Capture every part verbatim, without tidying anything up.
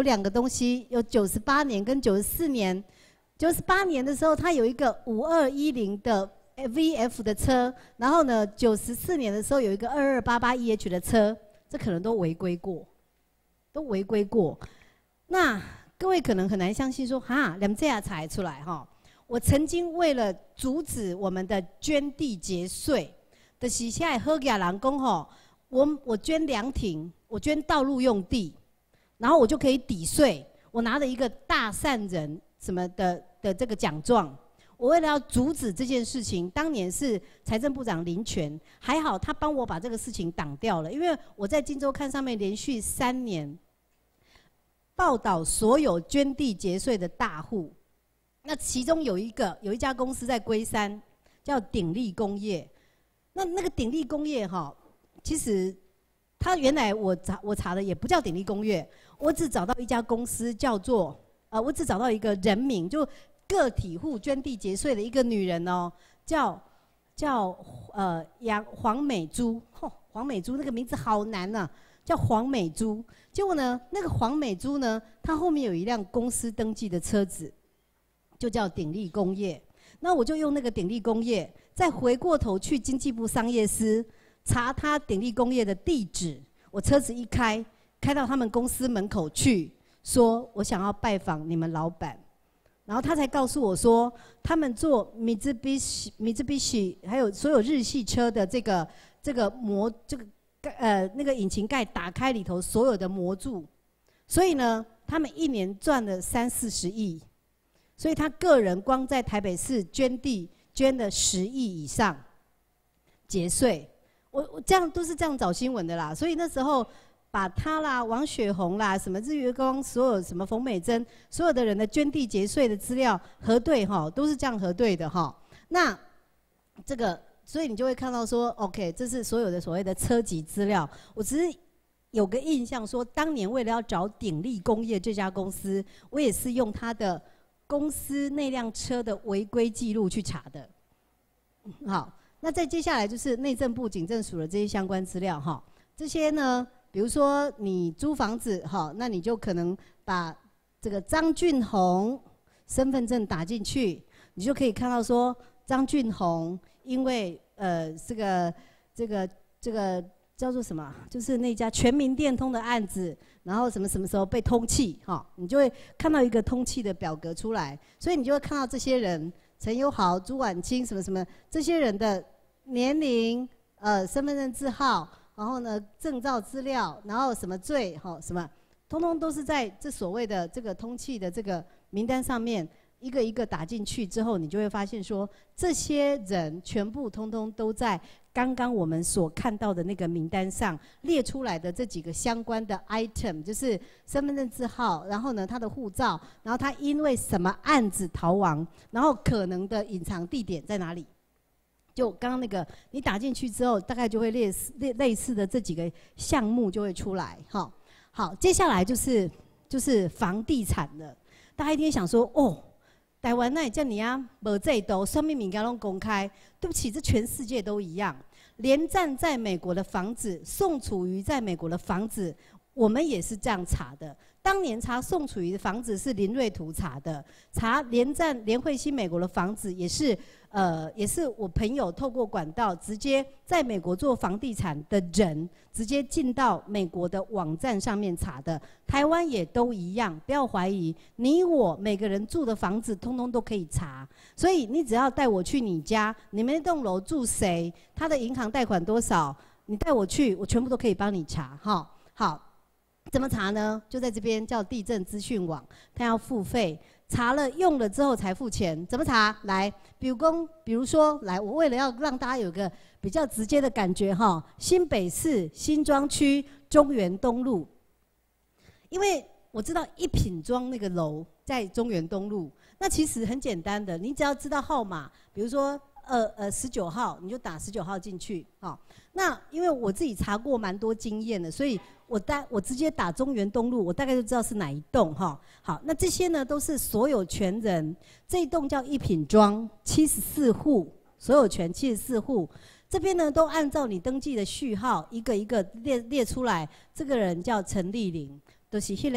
两个东西，有九十八年跟九十四年。九十八年的时候，他有一个五二一零的 V F 的车，然后呢，九十四年的时候有一个二二八八 E H 的车，这可能都违规过，都违规过。那各位可能很难相信说，哈，两这样才出来哈。我曾经为了阻止我们的捐地节税，的是现在好家人讲吼，我我捐凉亭，我捐道路用地，然后我就可以抵税，我拿了一个大善人什么的的这个奖状。我为了要阻止这件事情，当年是财政部长林权，还好他帮我把这个事情挡掉了，因为我在《今周刊》上面连续三年报道所有捐地节税的大户。那其中有一个有一家公司在龟山，叫鼎力工业。那那个鼎力工业哈，其实它原来我查我查的也不叫鼎力工业，我只找到一家公司叫做呃，我只找到一个人名，就个体户捐地节税的一个女人哦，叫叫呃杨黄美珠，吼、哦、黄美珠那个名字好难呐、啊，叫黄美珠。结果呢，那个黄美珠呢，她后面有一辆公司登记的车子。就叫鼎力工业，那我就用那个鼎力工业，再回过头去经济部商业司查他鼎力工业的地址。我车子一开，开到他们公司门口去，说我想要拜访你们老板，然后他才告诉我说，他们做米兹比西、米兹比西还有所有日系车的这个这个模这个呃那个引擎盖打开里头所有的模组，所以呢，他们一年赚了三四十亿。所以他个人光在台北市捐地捐了十亿以上，节税，我我这样都是这样找新闻的啦。所以那时候把他啦、王雪红啦、什么日月光、所有什么冯美珍，所有的人的捐地节税的资料核对哈，都是这样核对的哈。那这个，所以你就会看到说 ，OK， 这是所有的所谓的车籍资料。我只是有个印象说，当年为了要找鼎力工业这家公司，我也是用他的公司那辆车的违规记录去查的。好，那再接下来就是内政部警政署的这些相关资料哈。这些呢，比如说你租房子哈，那你就可能把这个张俊宏身份证打进去，你就可以看到说张俊宏因为呃这个这个这个叫做什么，就是那家全民电通的案子。然后什么什么时候被通缉哈，你就会看到一个通缉的表格出来，所以你就会看到这些人陈友豪、朱婉清什么什么这些人的年龄、呃身份证字号，然后呢证照资料，然后什么罪哈什么，通通都是在这所谓的这个通缉的这个名单上面一个一个打进去之后，你就会发现说这些人全部通通都在刚刚我们所看到的那个名单上列出来的这几个相关的 item， 就是身份证字号，然后呢他的护照，然后他因为什么案子逃亡，然后可能的隐藏地点在哪里。就刚刚那个你打进去之后，大概就会类似类类似的这几个项目就会出来。好，好，接下来就是就是房地产了。大家一定想说，哦，台湾那叫你啊，没制度，什么物件拢公开。对不起，这全世界都一样。连战在美国的房子，宋楚瑜在美国的房子，我们也是这样查的。当年查宋楚瑜的房子是林瑞图查的，查连战连惠欣美国的房子也是，呃，也是我朋友透过管道直接在美国做房地产的人，直接进到美国的网站上面查的。台湾也都一样，不要怀疑，你我每个人住的房子，通通都可以查。所以你只要带我去你家，你们那栋楼住谁，他的银行贷款多少，你带我去，我全部都可以帮你查。哈，好。怎么查呢？就在这边叫地震资讯网，它要付费，查了用了之后才付钱。怎么查？来，比如公，比如说，来，我为了要让大家有个比较直接的感觉哈，新北市新庄区中原东路，因为我知道一品庄那个楼在中原东路，那其实很简单的，你只要知道号码，比如说呃呃十九号，你就打十九号进去，哈。那因为我自己查过蛮多经验的，所以我大我直接打中原东路，我大概就知道是哪一栋哈。好，那这些呢都是所有权人，这一栋叫一品庄，七十四户，所有权七十四户，这边呢都按照你登记的序号一个一个列列出来。这个人叫陈丽玲，都、就是迄个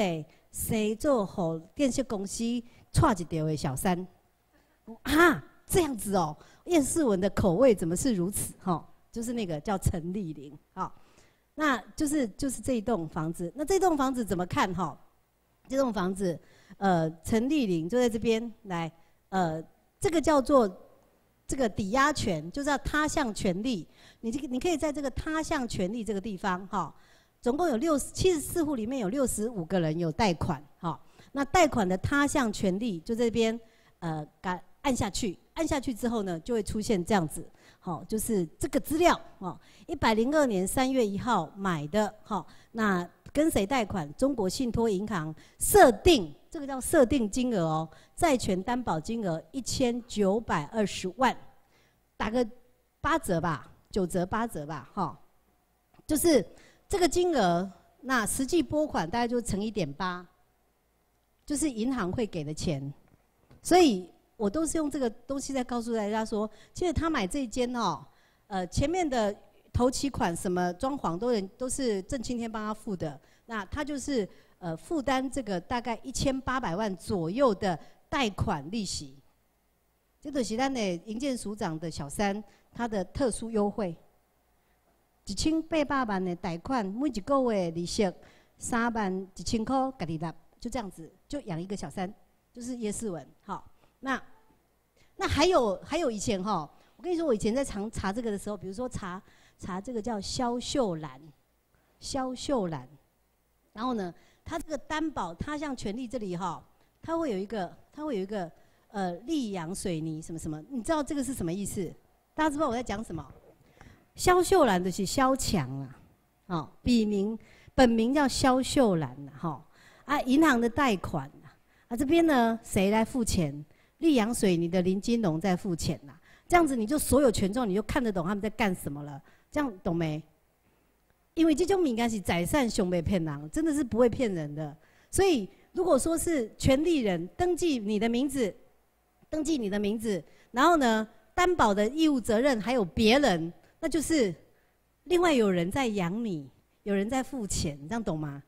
谁做好电信公司串一条的小三？啊，这样子哦，叶世文的口味怎么是如此？哈、哦，就是那个叫陈丽玲，好，那就是就是这一栋房子。那这栋房子怎么看？哈、哦，这栋房子，呃，陈丽玲就在这边来，呃，这个叫做这个抵押权，就叫他项权利。你这个你可以在这个他项权利这个地方，哈、哦，总共有六七十四户，里面有六十五个人有贷款，哈、哦，那贷款的他项权利就这边，呃，改。按下去，按下去之后呢，就会出现这样子，好、哦，就是这个资料，哦，一百零二年三月一号买的，好、哦，那跟谁贷款？中国信托银行设定，这个叫设定金额哦，债权担保金额一千九百二十万，打个八折吧，九折八折吧，哈、哦，就是这个金额，那实际拨款大概就乘一点八，就是银行会给的钱，所以。我都是用这个东西在告诉大家说，其实他买这一间哦，呃，前面的头期款什么装潢都人都是郑青天帮他付的，那他就是呃负担这个大概一千八百万左右的贷款利息。这就是咱的营建署长的小三他的特殊优惠，一千八百万的贷款，每一个月利息三万一千块，家己拿，就这样子就养一个小三，就是叶世文，好。那那还有还有以前哈，我跟你说，我以前在查查这个的时候，比如说查查这个叫萧秀兰，萧秀兰，然后呢，他这个担保他项权利这里哈，他会有一个他会有一个呃溧阳水泥什么什么，你知道这个是什么意思？大家知不知道我在讲什么？萧秀兰的是萧强啊，哦，笔名本名叫萧秀兰呐，哈啊，银行的贷款啊，这边呢谁来付钱？溧阳水泥的林金龙在付钱呐、啊，这样子你就所有权重你就看得懂他们在干什么了，这样懂没？因为这种敏感是宰善熊被骗人，真的是不会骗人的。所以如果说是权利人登记你的名字，登记你的名字，然后呢担保的义务责任还有别人，那就是另外有人在养你，有人在付钱，这样懂吗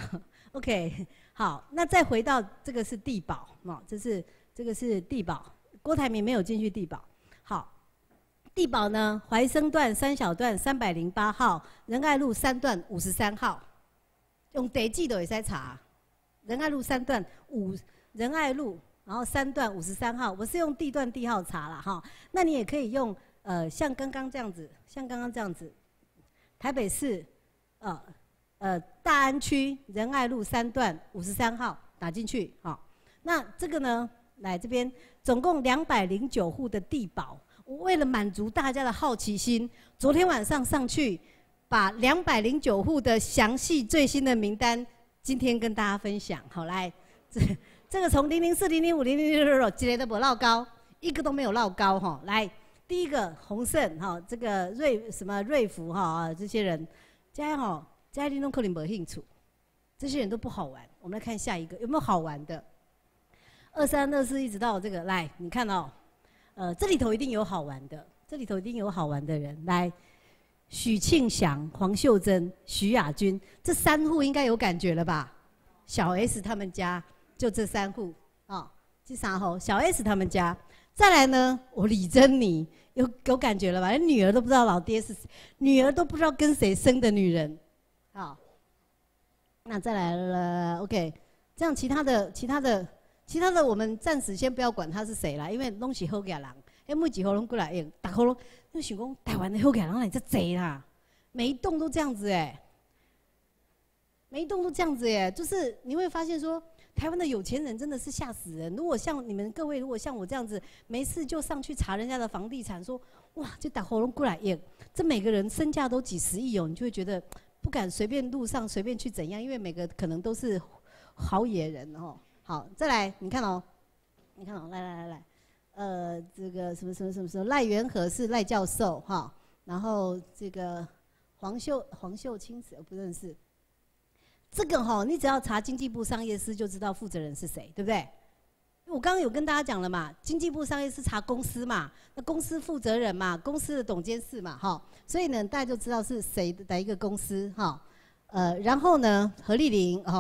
？OK， 好，那再回到这个是地保，哦，这是。这个是地保，郭台铭没有进去地保。好，地保呢，怀生段三小段三百零八号，仁爱路三段五十三号，用地址都也在查。仁爱路三段五仁爱路，然后三段五十三号，我是用地段地号查了哈。那你也可以用呃，像刚刚这样子，像刚刚这样子，台北市呃呃大安区仁爱路三段五十三号打进去好。那这个呢？来这边，总共两百零九户的地保。我为了满足大家的好奇心，昨天晚上上去，把两百零九户的详细最新的名单，今天跟大家分享。好，来，这这个从零零四、零零五、零零六六六，几个都没落高，一个都没有落高哈。来，第一个洪胜哈，这个瑞什么瑞福哈，这些人，家哈家里都可能没兴趣，这些人都不好玩。我们来看下一个，有没有好玩的？二三二四一直到这个来，你看哦，呃，这里头一定有好玩的，这里头一定有好玩的人。来，许庆祥、黄秀珍、徐亚军，这三户应该有感觉了吧？小 S 他们家就这三户啊，这三户小 S 他们家。再来呢，我李珍妮有有感觉了吧？连女儿都不知道老爹是谁，女儿都不知道跟谁生的女人。好，那再来了 ，OK， 这样其他的其他的。其他的我们暂时先不要管他是谁啦，因为拢是好家人，因每几户拢过来用，大家拢就想讲台湾的好家人哪里这贼啦？每一栋都这样子哎、欸，每一栋都这样子哎、欸，就是你会发现说，台湾的有钱人真的是吓死人。如果像你们各位，如果像我这样子，没事就上去查人家的房地产，说哇，这大家拢过来用，这每个人身价都几十亿哦，你就会觉得不敢随便路上随便去怎样，因为每个可能都是好野人哦。好，再来，你看哦，你看哦，来来来来，呃，这个什么什么什么什么赖元和是赖教授哈，然后这个黄秀黄秀清我不认识，这个哈、哦，你只要查经济部商业司就知道负责人是谁，对不对？我刚刚有跟大家讲了嘛，经济部商业司查公司嘛，那公司负责人嘛，公司的董监事嘛，哈，所以呢，大家就知道是谁的一个公司哈，呃，然后呢，何丽玲哈。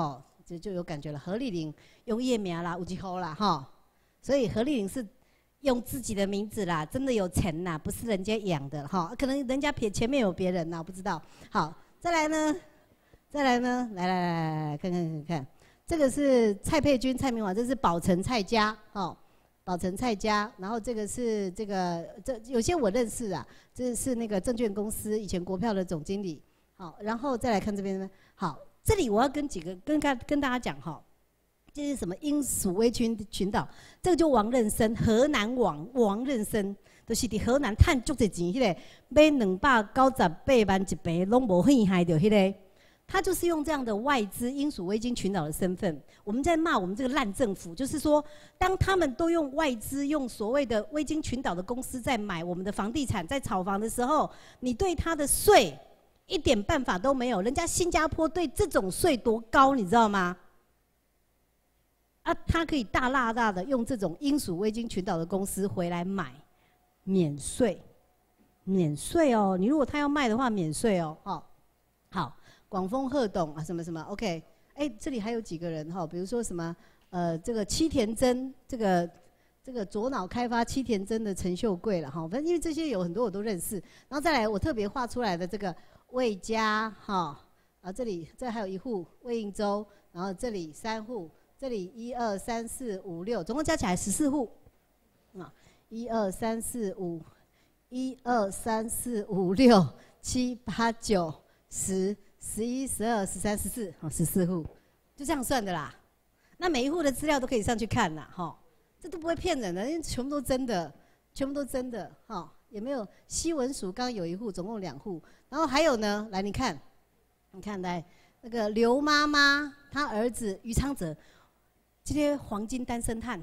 这就有感觉了。何丽玲用叶名啦，有一号啦哈，所以何丽玲是用自己的名字啦，真的有钱啦，不是人家养的哈，可能人家撇前面有别人啦，不知道。好，再来呢，再来呢，来来来来来看看看看，这个是蔡佩君、蔡明华，这是宝成蔡家哦。宝成蔡家，然后这个是这个这有些我认识啊，这是那个证券公司以前国票的总经理。好，然后再来看这边呢，好，这里我要跟几个跟跟跟大家讲哈，这是什么英属威群群岛，这个就王任生，河南王王任生，就是伫河南赚足侪钱，迄、那个买两百九十八万一平，拢无稀害着迄个。他就是用这样的外资英属威金群岛的身份，我们在骂我们这个烂政府，就是说，当他们都用外资、用所谓的威金群岛的公司在买我们的房地产、在炒房的时候，你对他的税一点办法都没有。人家新加坡对这种税多高，你知道吗？啊，他可以大大大的用这种英属威金群岛的公司回来买，免税，免税哦。你如果他要卖的话，免税哦。哦，好。广丰鹤董啊，什么什么 ，OK， 哎，这里还有几个人哈，比如说什么呃，这个七田真，这个这个左脑开发七田真的陈秀贵了哈，反正因为这些有很多我都认识，然后再来我特别画出来的这个魏家哈，啊这里这还有一户魏应洲，然后这里三户，这里一二三四五六，总共加起来十四户，啊，一二三四五，一二三四五六七八九十。十一、十二、十三、十四，好，十四户，就这样算的啦。那每一户的资料都可以上去看啦，哈，这都不会骗人的，因为全部都真的，全部都真的，哈，也没有西文署刚刚有一户，总共两户，然后还有呢，来你看，你看来那个刘妈妈，她儿子于昌泽，今天黄金单身汉，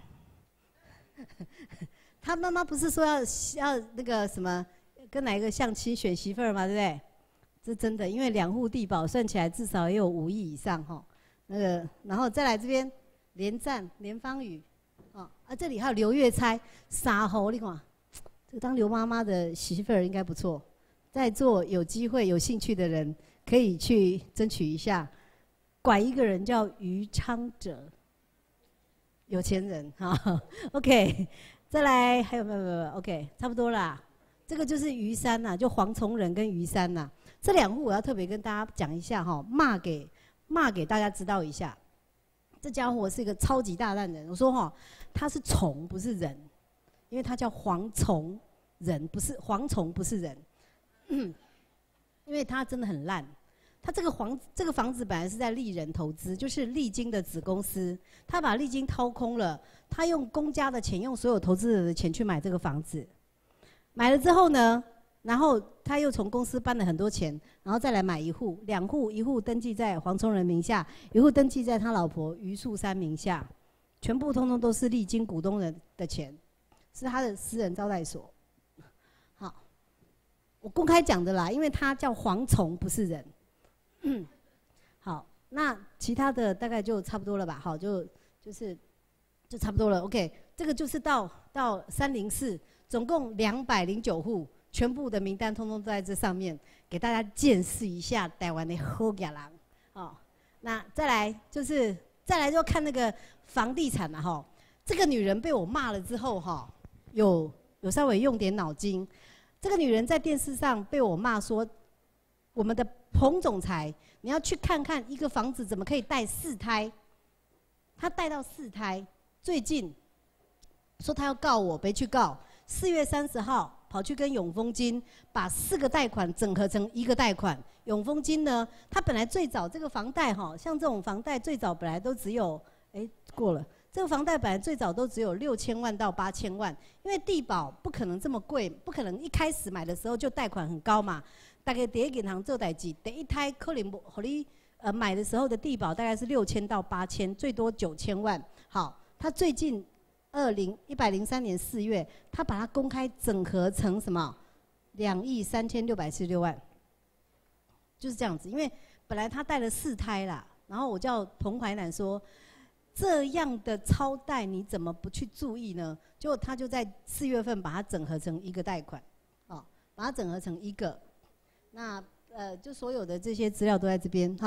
他妈妈不是说要要那个什么，跟哪一个相亲选媳妇儿嘛，对不对？这真的，因为两户地保算起来至少也有五亿以上哈。那个，然后再来这边，连战、连芳宇，哦啊，这里还有刘月钗、沙猴，你看，这个当刘妈妈的媳妇儿应该不错。在座有机会、有兴趣的人，可以去争取一下。拐一个人叫于昌哲，有钱人哈。OK， 再来还有没有没有没有 ？OK， 差不多啦。这个就是于山呐、啊，就黄崇仁跟于山呐、啊。这两户我要特别跟大家讲一下哈，骂给骂给大家知道一下。这家伙是一个超级大烂人，我说哈，他是虫不是人，因为他叫黄崇仁，不是蝗虫不是人，嗯，因为他真的很烂。他这个房这个房子本来是在丽人投资，就是丽晶的子公司，他把丽晶掏空了，他用公家的钱，用所有投资人的钱去买这个房子，买了之后呢？然后他又从公司搬了很多钱，然后再来买一户、两户，一户登记在黄崇仁名下，一户登记在他老婆于素山名下，全部通通都是丽晶股东人的钱，是他的私人招待所。好，我公开讲的啦，因为他叫蝗虫，不是人。嗯，好，那其他的大概就差不多了吧？好，就就是就差不多了。OK， 这个就是到到三零四，总共两百零九户。全部的名单通通都在这上面，给大家见识一下台湾的好家人哦。那再来就是再来就看那个房地产了哈。这个女人被我骂了之后哈，有有稍微用点脑筋。这个女人在电视上被我骂说，我们的彭总裁，你要去看看一个房子怎么可以带四胎，她带到四胎，最近说她要告我，别去告。四月三十号。跑去跟永丰金把四个贷款整合成一个贷款。永丰金呢，它本来最早这个房贷哈，像这种房贷最早本来都只有，哎过了，这个房贷本来最早都只有六千万到八千万，因为地保不可能这么贵，不可能一开始买的时候就贷款很高嘛。大概第一银行做代志，第一胎可能和你呃买的时候的地保大概是六千到八千，最多九千万。好，他最近。二零一百零三年四月，他把它公开整合成什么？两亿三千六百七十六万，就是这样子。因为本来他带了四胎啦，然后我叫彭淮南说，这样的超贷你怎么不去注意呢？结果他就在四月份把它整合成一个贷款，哦，把它整合成一个。那呃，就所有的这些资料都在这边哈。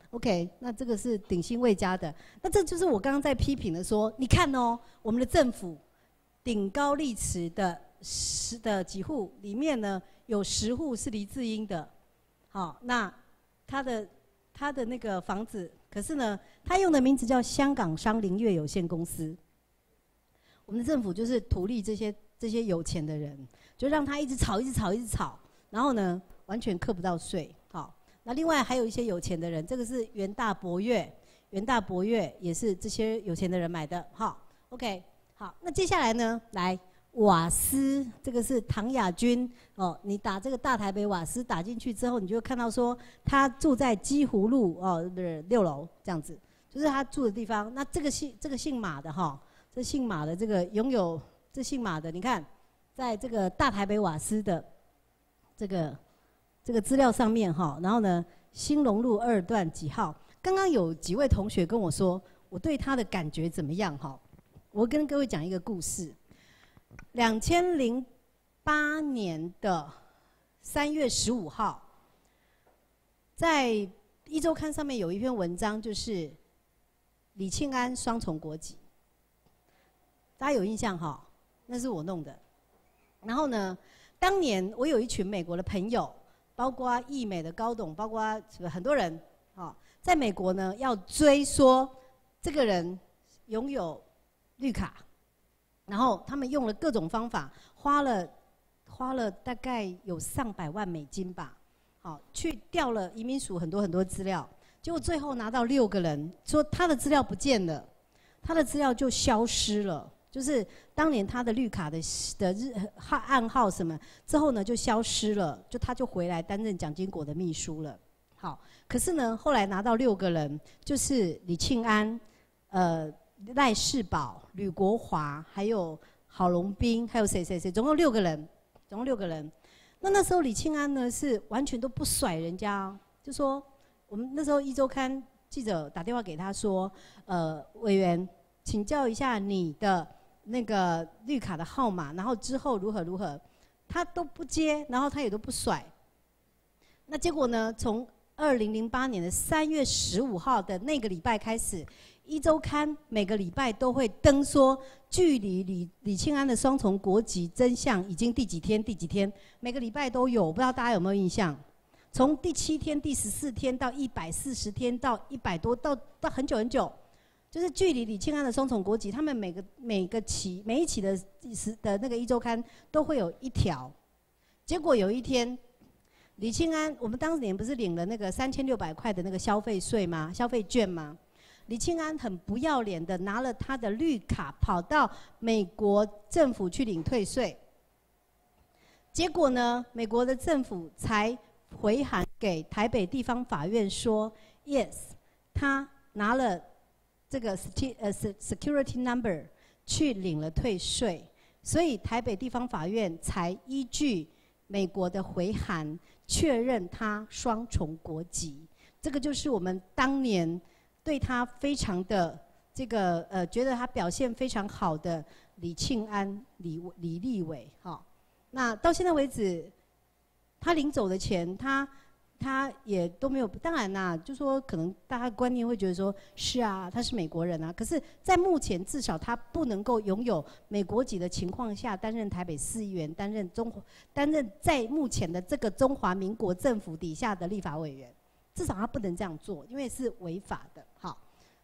OK， 那这个是鼎新卫家的，那这就是我刚刚在批评的说，你看哦，我们的政府顶高立池的十的几户里面呢，有十户是黎智英的，好，那他的他的那个房子，可是呢，他用的名字叫香港商林业有限公司。我们的政府就是图利这些这些有钱的人，就让他一直炒，一直炒，一直炒，然后呢，完全课不到税。好，那另外还有一些有钱的人，这个是元大博悦，元大博悦也是这些有钱的人买的。好 ，OK， 好，那接下来呢，来瓦斯，这个是唐雅君哦，你打这个大台北瓦斯打进去之后，你就会看到说他住在基湖路哦的六楼这样子，就是他住的地方。那这个姓这个姓马的哈。这姓马的这个拥有这姓马的，你看，在这个大台北瓦斯的这个这个资料上面哈，然后呢，兴隆路二段几号？刚刚有几位同学跟我说，我对他的感觉怎么样哈？我跟各位讲一个故事。两千零八年的三月十五号，在一周刊上面有一篇文章，就是李庆安双重国籍。大家有印象哈？那是我弄的。然后呢，当年我有一群美国的朋友，包括义美的高董，包括很多人，啊，在美国呢要追说这个人拥有绿卡，然后他们用了各种方法，花了花了大概有上百万美金吧，好，去调了移民署很多很多资料，结果最后拿到六个人，说他的资料不见了，他的资料就消失了。就是当年他的绿卡的的日号暗号什么之后呢，就消失了，就他就回来担任蒋经国的秘书了。好，可是呢，后来拿到六个人，就是李庆安、呃赖世宝、吕国华，还有郝龙斌，还有谁谁谁，总共六个人，总共六个人。那那时候李庆安呢是完全都不甩人家，就说我们那时候一周刊记者打电话给他说，呃，委员，请教一下你的那个绿卡的号码，然后之后如何如何，他都不接，然后他也都不甩。那结果呢？从二零零八年的三月十五号的那个礼拜开始，一周刊每个礼拜都会登说，距离李李庆安的双重国籍真相已经第几天第几天，每个礼拜都有，我不知道大家有没有印象？从第七天、第十四天到一百四十天到一百多，到到很久很久。就是距离李庆安的双重国籍，他们每个每个期每一期的的那个一周刊都会有一条。结果有一天，李庆安，我们当年不是领了那个三千六百块的那个消费税吗？消费券吗？李庆安很不要脸的拿了他的绿卡，跑到美国政府去领退税。结果呢，美国的政府才回函给台北地方法院说 ，yes， 他拿了。这个 security number 去领了退税，所以台北地方法院才依据美国的回函确认他双重国籍。这个就是我们当年对他非常的这个呃，觉得他表现非常好的李庆安、李李立伟。哈，那到现在为止，他领走的钱，他。他也都没有，当然啦，就说可能大家观念会觉得说，是啊，他是美国人啊。可是，在目前至少他不能够拥有美国籍的情况下，担任台北市议员，担任中担任在目前的这个中华民国政府底下的立法委员，至少他不能这样做，因为是违法的。好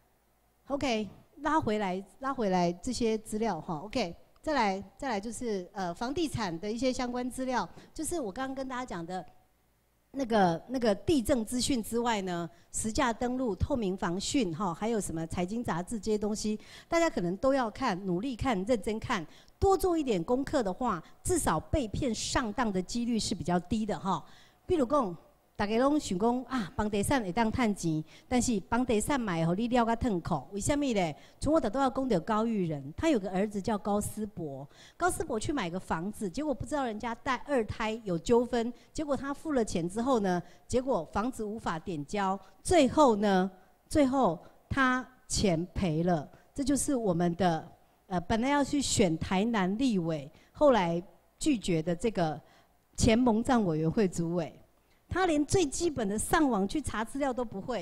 ，OK， 拉回来，拉回来这些资料哈 ，OK。再来，再来就是呃房地产的一些相关资料，就是我刚刚跟大家讲的。那个那个地政资讯之外呢，实价登录、透明防讯哈，还有什么财经杂志这些东西，大家可能都要看，努力看，认真看，多做一点功课的话，至少被骗上当的几率是比较低的哈。比如讲，大家拢想讲啊，房地产会当赚钱，但是房地产买后你了个痛苦，为什么呢？从我都要讲到高育仁，他有个儿子叫高思博，高思博去买个房子，结果不知道人家带二胎有纠纷，结果他付了钱之后呢，结果房子无法点交，最后呢，最后他钱赔了，这就是我们的呃本来要去选台南立委，后来拒绝的这个前蒙藏委员会主委。他连最基本的上网去查资料都不会，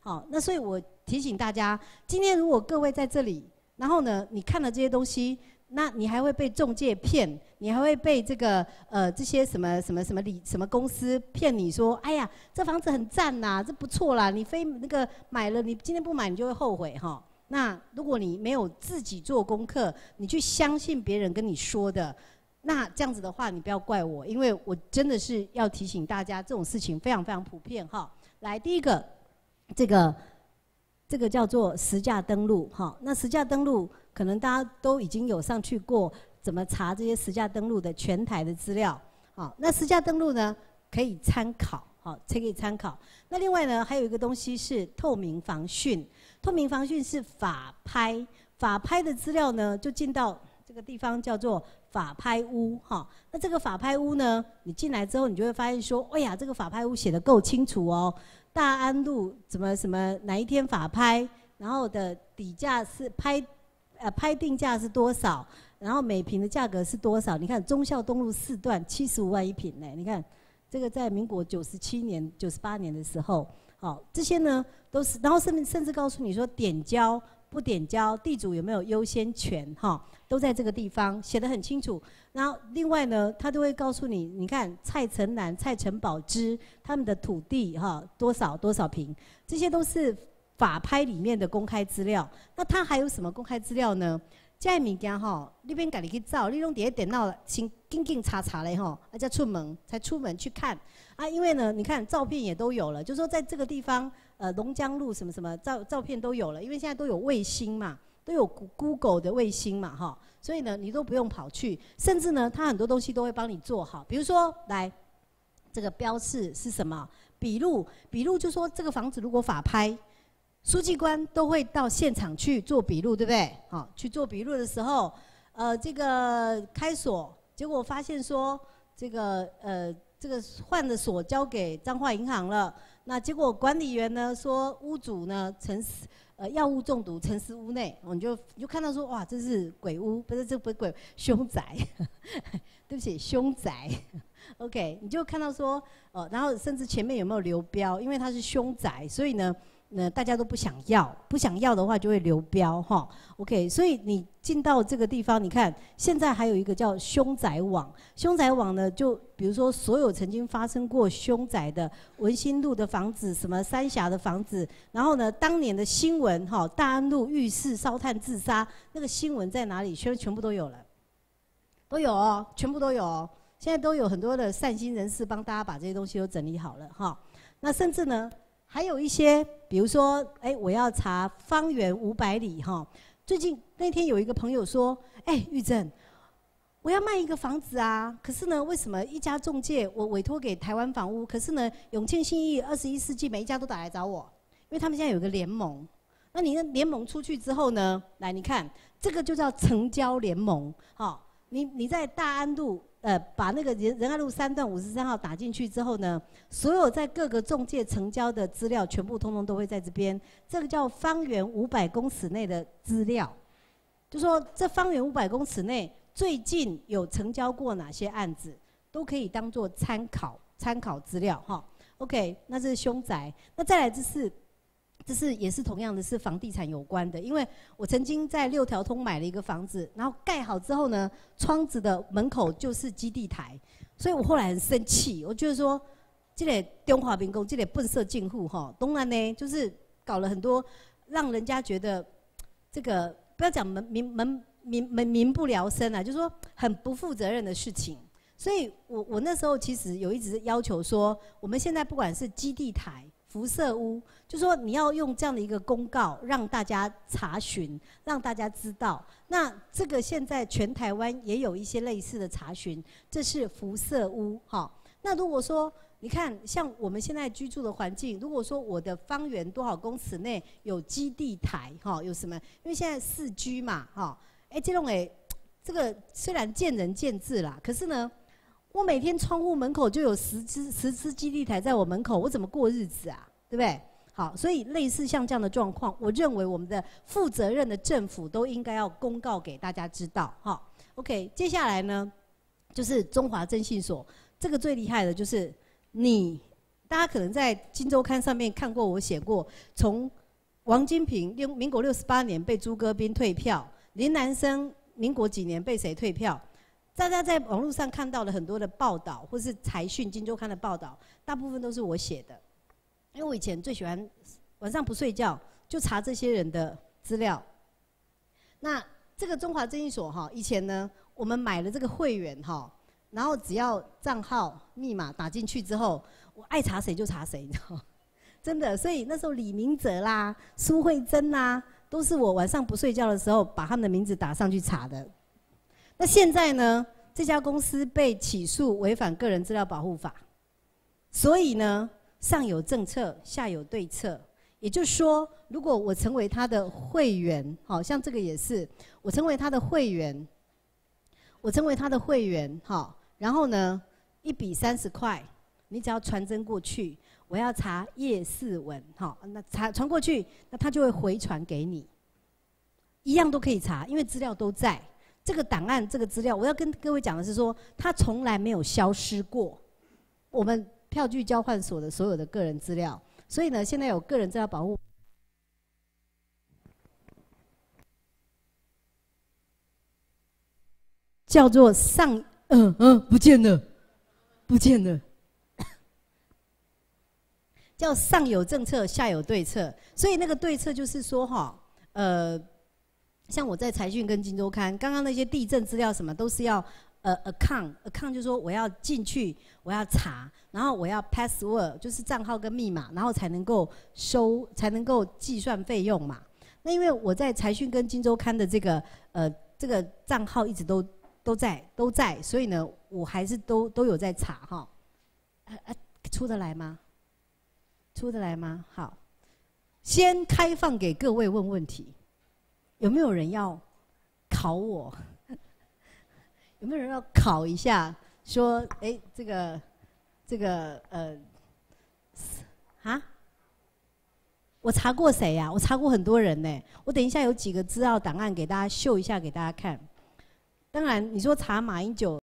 好，那所以我提醒大家，今天如果各位在这里，然后呢，你看了这些东西，那你还会被中介骗，你还会被这个呃这些什么什么什么理什么公司骗你说，哎呀，这房子很赞呐，这不错啦，你非那个买了，你今天不买你就会后悔哈。那如果你没有自己做功课，你去相信别人跟你说的，那这样子的话，你不要怪我，因为我真的是要提醒大家，这种事情非常非常普遍哈。来，第一个，这个。这个叫做实价登录，哈，那实价登录可能大家都已经有上去过，怎么查这些实价登录的全台的资料，好，那实价登录呢可以参考，好，可以参考。那另外呢，还有一个东西是透明防汛，透明防汛是法拍，法拍的资料呢就进到这个地方叫做法拍屋，哈，那这个法拍屋呢，你进来之后，你就会发现说，哎呀，这个法拍屋写得够清楚哦。大安路怎么什么哪一天法拍，然后的底价是拍，呃拍定价是多少，然后每坪的价格是多少？你看忠孝东路四段七十五万一坪呢，你看这个在民国九十七年、九十八年的时候，好，这些呢都是，然后甚至甚至告诉你说点交不点交，地主有没有优先权，哈，都在这个地方写得很清楚。然后另外呢，他都会告诉你，你看蔡成南、蔡成宝之他们的土地哈多少多少坪，这些都是法拍里面的公开资料。那他还有什么公开资料呢？这物件哈，你免家己去找，你拢伫咧电脑先紧紧查查嘞吼，啊再出门才出门去看啊，因为呢，你看照片也都有了，就说在这个地方，呃，龙江路什么什么照照片都有了，因为现在都有卫星嘛。都有 Google 的卫星嘛，哈，所以呢，你都不用跑去，甚至呢，它很多东西都会帮你做好。比如说，来，这个标示是什么？笔录，笔录就说这个房子如果法拍，书记官都会到现场去做笔录，对不对？好，去做笔录的时候，呃，这个开锁，结果发现说，这个呃，这个换的锁交给彰化银行了，那结果管理员呢说屋主呢沉死。呃，药物中毒沉尸屋内，你就你就看到说，哇，这是鬼屋，不是这不是鬼，凶宅，对不起，凶宅 ，OK， 你就看到说，呃，然后甚至前面有没有流标，因为它是凶宅，所以呢，呃，大家都不想要，不想要的话就会流标哈 ，OK， 所以你进到这个地方，你看现在还有一个叫凶宅网，凶宅网呢，就比如说所有曾经发生过凶宅的文心路的房子，什么三峡的房子，然后呢，当年的新闻哈，大安路浴室烧炭自杀那个新闻在哪里？全全部都有了，都有哦，全部都有哦。现在都有很多的善心人士帮大家把这些东西都整理好了哈。那甚至呢，还有一些，比如说，哎，我要查方圆五百里哈。最近那天有一个朋友说，哎，玉珍，我要卖一个房子啊，可是呢，为什么一家中介我委托给台湾房屋，可是呢，永庆信义、二十一世纪每一家都打来找我，因为他们现在有一个联盟。那你的联盟出去之后呢，来你看，这个就叫成交联盟，好。你你在大安路，呃，把那个仁仁爱路三段五十三号打进去之后呢，所有在各个中介成交的资料，全部通通都会在这边。这个叫方圆五百公尺内的资料，就说这方圆五百公尺内最近有成交过哪些案子，都可以当做参考参考资料哈。OK， 那这是凶宅，那再来这是。这是也是同样的是房地产有关的，因为我曾经在六条通买了一个房子，然后盖好之后呢，窗子的门口就是基地台，所以我后来很生气，我觉得说，这个中华民国这个笨色进户哈，当然呢就是搞了很多让人家觉得这个不要讲门民门民门民不聊生啊，就是说很不负责任的事情。所以我我那时候其实有一直要求说，我们现在不管是基地台。辐射屋，就说你要用这样的一个公告，让大家查询，让大家知道。那这个现在全台湾也有一些类似的查询，这是辐射屋，哈。那如果说你看，像我们现在居住的环境，如果说我的方圆多少公尺内有基地台，哈，有什么？因为现在四 G 嘛，哈，哎，这种哎，这个虽然见仁见智啦，可是呢。我每天窗户门口就有十只十只基地台在我门口，我怎么过日子啊？对不对？好，所以类似像这样的状况，我认为我们的负责任的政府都应该要公告给大家知道。哈 ，OK， 接下来呢，就是中华征信所，这个最厉害的就是你大家可能在《金周刊》上面看过我写过，从王金平六民国六十八年被朱戈宾退票，林南生民国几年被谁退票？大家在网络上看到了很多的报道，或是财讯《金周刊》的报道，大部分都是我写的。因为我以前最喜欢晚上不睡觉就查这些人的资料。那这个中华证券所哈，以前呢，我们买了这个会员哈，然后只要账号密码打进去之后，我爱查谁就查谁，你知道吗？真的，所以那时候李明哲啦、苏慧珍啦，都是我晚上不睡觉的时候把他们的名字打上去查的。那现在呢，这家公司被起诉违反个人资料保护法，所以呢，上有政策，下有对策。也就是说，如果我成为他的会员，好像这个也是，我成为他的会员，我成为他的会员，好，然后呢，一笔三十块，你只要传真过去，我要查叶世文，好，那查传过去，那他就会回传给你，一样都可以查，因为资料都在。这个档案、这个资料，我要跟各位讲的是说，它从来没有消失过。我们票据交换所的所有的个人资料，所以呢，现在有个人资料保护，叫做上，嗯嗯，不见了，不见了，叫上有政策，下有对策。所以那个对策就是说，哈，呃。像我在财讯跟金周刊，刚刚那些地震资料什么都是要呃 account account 就是说我要进去，我要查，然后我要 password 就是账号跟密码，然后才能够收，才能够计算费用嘛。那因为我在财讯跟金周刊的这个呃这个账号一直都都在都在，所以呢，我还是都都有在查哈。啊啊，出得来吗？出得来吗？好，先开放给各位问问题。有没有人要考我？有没有人要考一下？说，哎、欸，这个，这个，呃，啊？我查过谁呀、啊？我查过很多人呢。我等一下有几个资料档案给大家秀一下，给大家看。当然，你说查马英九。